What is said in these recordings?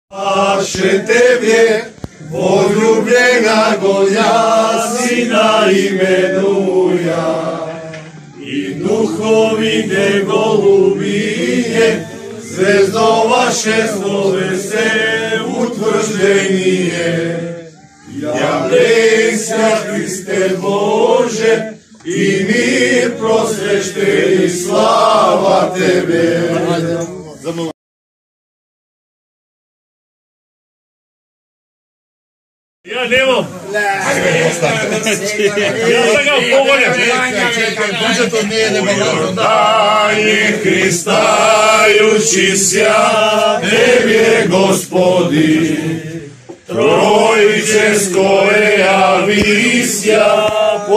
Vaše tebje, poljubljena golja, sina imenuja. I duhovine golubije, zvezdo vaše slove se utvrđenije. Javljenja Hriste Bože, i mir prosvešte i slava tebe. Ja nemam. Ja sam ga povoljen. Danje Hristajući sja, tebje Gospodi, Trojičeskoje javisja,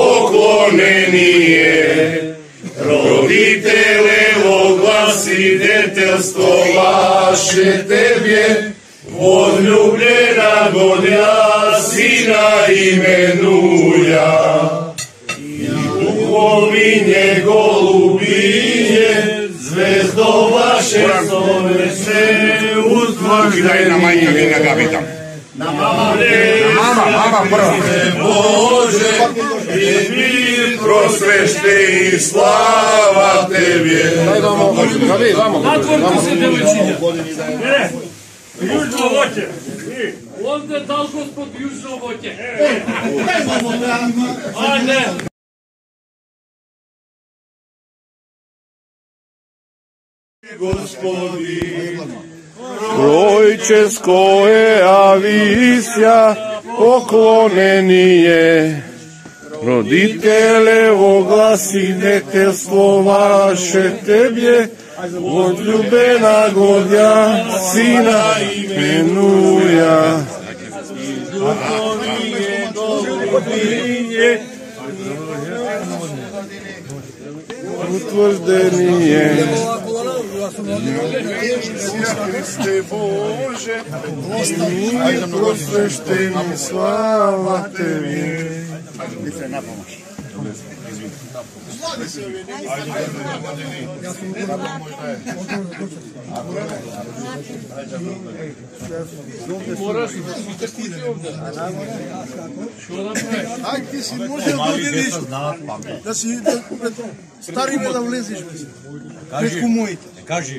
poklonenije. Roditelevo glasi detelstvo vaše tebje, odljubljena godja, sina imenuja. I duhovinje golubinje, zvezdo vaše slove se utvrđenije. Mama prva. Bože, i mir prosvešte i slava tebje. Natvorite se devojčinja. Južno voće. Onda je dal gospod južno voće. Ajde. Gospodi, Trojičeskoje avisja, poklonenije. Roditelevo glasi detelstvo vaše tebje, odljubljena godja, sina imenuja. Duhovine golubinje, utvrđenije. Hriste Bože, i prosvešte mi slava tebi. Aj, ti si možda da vidiš, da si pred starime da vleziš, pred kumujite. Kaži.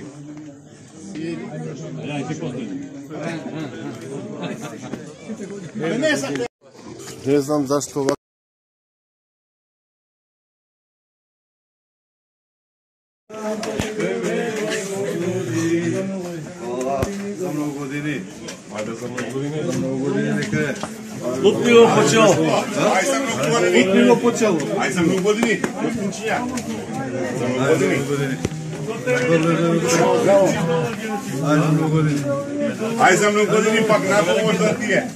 Ne znam zašto ovako. Za mnogo godini. Ajde za mnogo godine neka je. Lupnilo počelo. Lupnilo počelo. Ajde za mnogo godini. Za mnogo godini. Ajde za mnogo godini, pak na pomoć da ti je.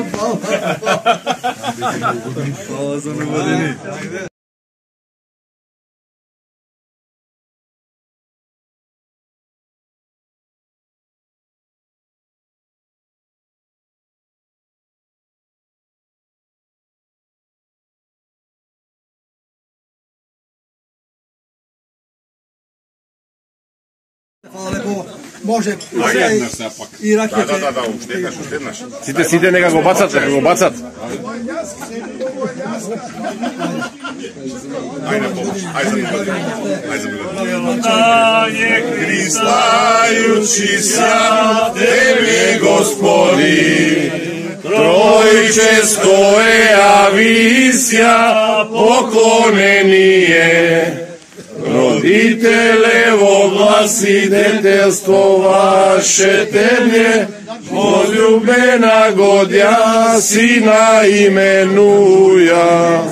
Hvala za mnogo godini. Hvala lepo, može i rakete. Da, uštednaš. Site nekako bacat. Ajde na pomoć, ajde za mnogo godini. Danje Hristajući sja, tebe Gospodi, Trojičeskoje javisja, poklonenije. Roditelevo glasi detelstvo vaše teblje, odljubljena godja, sina imenuja.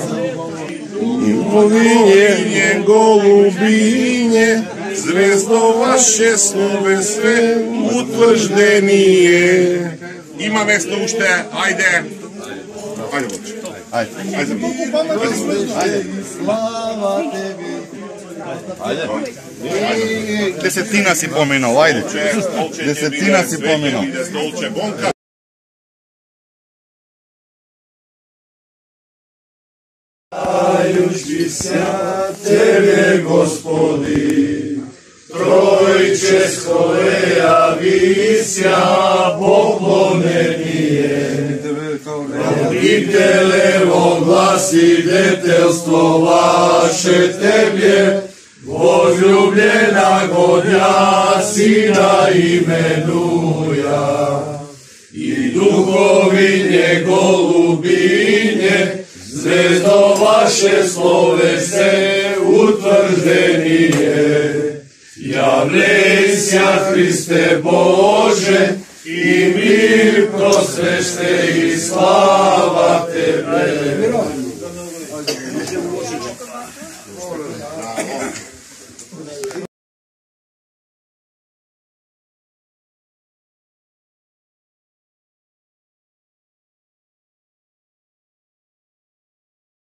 Duhovinje golubinje, zvezdo vaše slove sve utvrđenije. Ima mesto ušte, ajde. Ajde. Slava tebi. Ajde. Desetina si pominao, ajde. Desetina si pominao. Slavajući sja tebe, Gospodi, Trojičeskoje javisja, Roditelevo glasi detelstvo vaše Tebje, возлюблена Godja Sina imenuja. I duhovinje golubinje, zvezdo vaše slovese utvrđenije. Javljesia Hriste Bože, i mir prosvešte i slava Tebe.